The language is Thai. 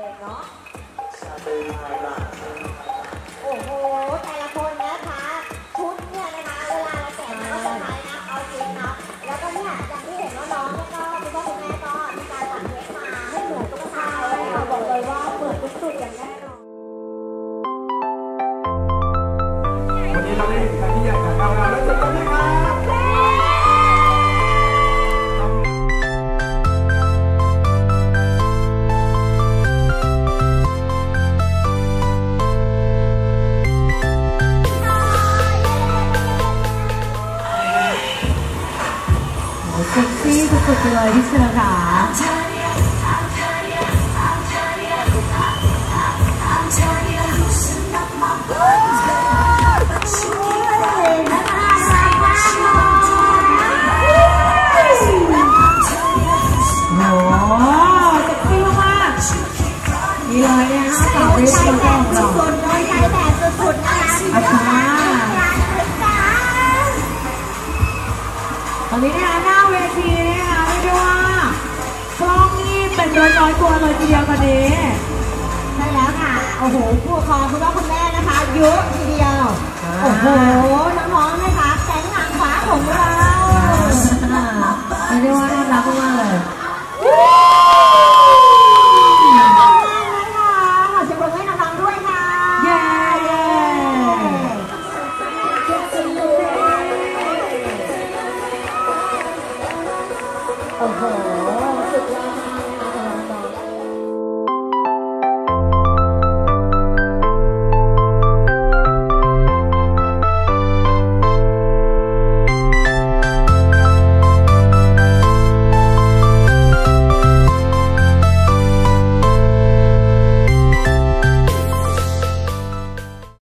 เลยเนาะโอ้โหแต่ละคนนะคะชุดเนี่ยนะคะเวลาเราแต่งก็จะใช้นะเอาจริงเนาะแล้วก็เนี่ยอย่างที่เห็นว่าน้องก็คุณพ่อคุณแม่ก็มีการตัดเย็บมาให้เหมือนตุ๊กตาเลยค่ะบอกเลยว่าเหมือนสุดๆอย่างแน่นอนวันนี้เราได้เห็นการที่ใหญ่ของเราแล้วจะต้องไหมครับเซ็กซี่สุดๆเลยพี่เสือค่ะนี่เลยนะคะสาวเรสซิ่งของเราสุดๆเลยใช้แบบสุดๆนะคะตอนนี้นะคะหน้าเวทีนะคะเรียกได้ว่ากล้องนี่เป็นร้อยๆตัวเลยทีเดียวตอนนี้ใช่แล้วค่ะโอ้โหผู้ปกครองคุณพ่อคุณแม่นะคะเยอะทีเดียวโอ้โหน้องๆนะคะแก๊งนางฟ้าของเราเรียกได้ว่าน่ารักมากเลย